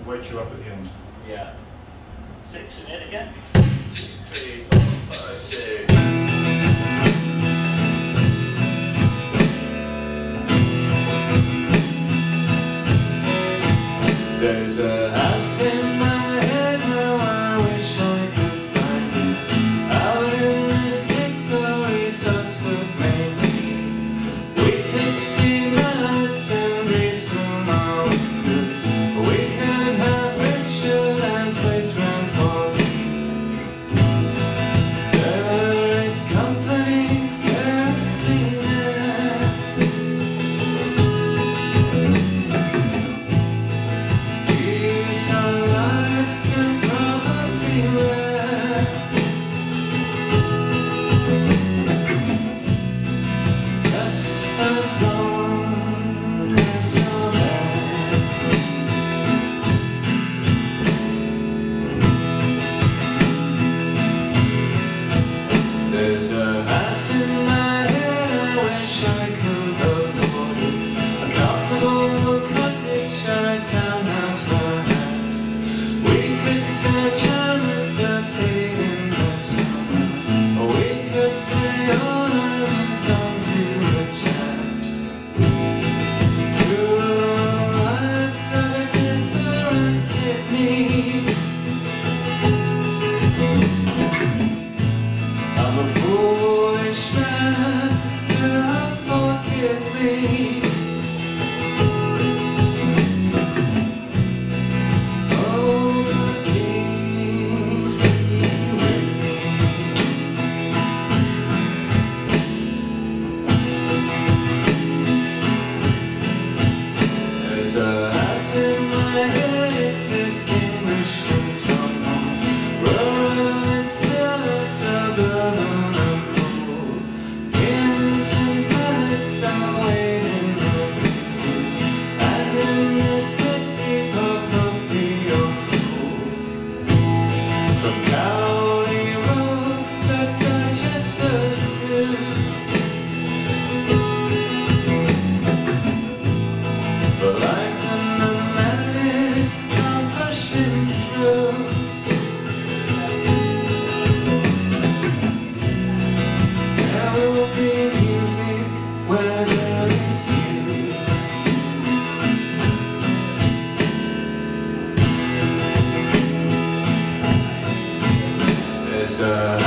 wake you up again. Yeah. 6 and in again. 3, 4, 5, 6. There's a house in my head now, I wish I could find it. Out in the sticks or East Oxford, maybe. We could see nights and breathe some our good. We could have Richard and Twice round 14. There is company, there is clean air. These are lives that probably rare. Just as long as you're there. There's a house in my head, I wish I could afford it. A comfortable cottage or a townhouse perhaps. We could sit down with the free in the summer. Or we could play ornaments onto the chaps. Two lives of a different kidney. I'm a foolish man, do forgive me. Oh, but please be with me. There's a house in my head, it's distinguished in some home. Rural and still a suburban and cool. Inns and pallets are waiting in the fields. And in the city pub coffee or school. From Cowley Road to Dorchester too. The lights and the madness come pushing through. There will be music where there is you. There's a